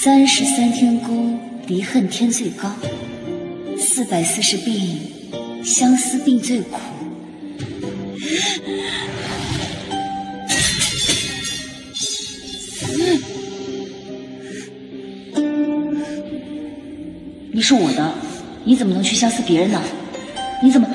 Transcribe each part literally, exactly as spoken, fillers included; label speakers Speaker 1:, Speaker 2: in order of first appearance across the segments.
Speaker 1: 三十三天宫，离恨天最高；四百四十病，相思病最苦。你是我的，你怎么能去相思别人呢？你怎么？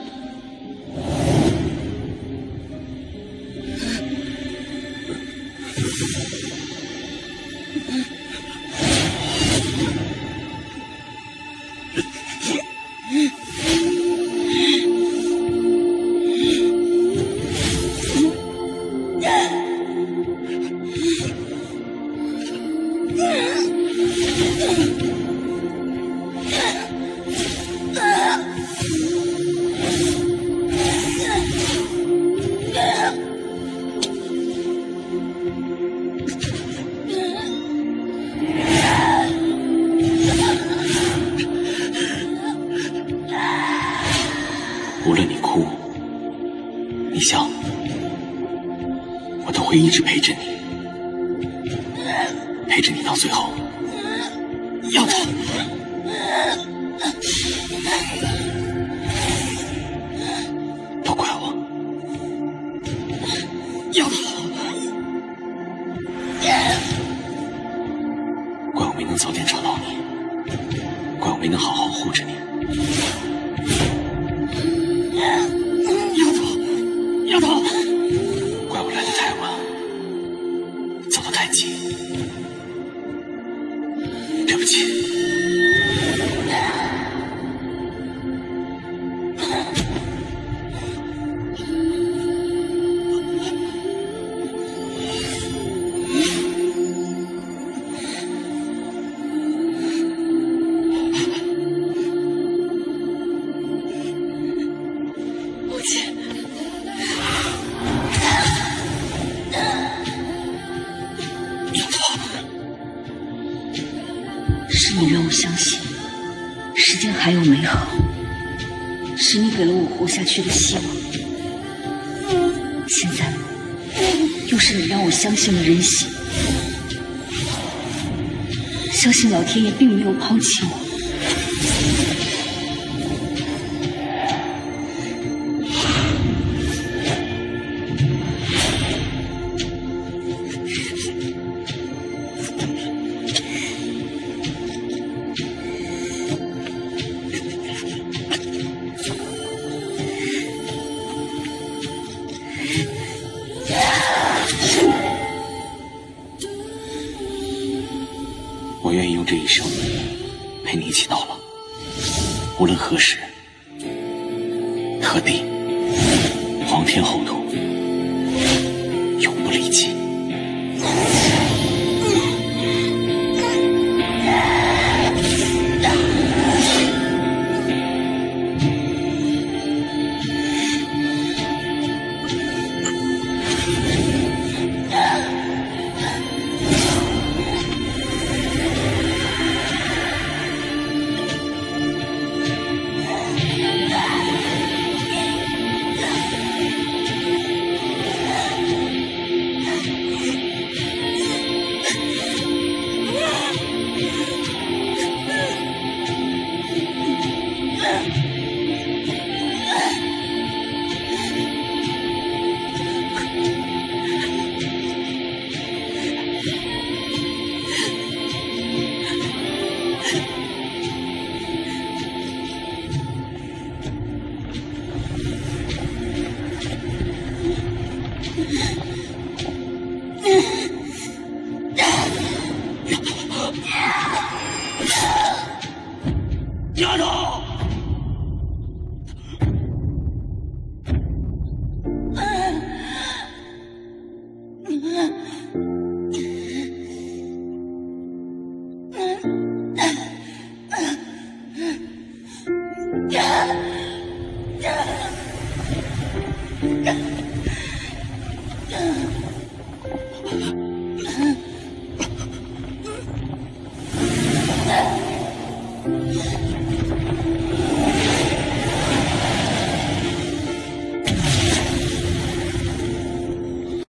Speaker 2: 无论你哭，你笑，我都会一直陪着你，陪着你到最后。丫头，都怪我，丫头，怪我没能早点找到你，怪我没能好好护着你。丫头，丫头，怪我来得太晚，走得太急，对不起。
Speaker 1: 是你让我相信世间还有美好，是你给了我活下去的希望。现在又是你让我相信了人心，相信老天爷并没有抛弃我。
Speaker 2: 我愿意用这一生陪你一起到老，无论何时、何地、皇天厚土，永不离弃。丫头，
Speaker 3: 啊！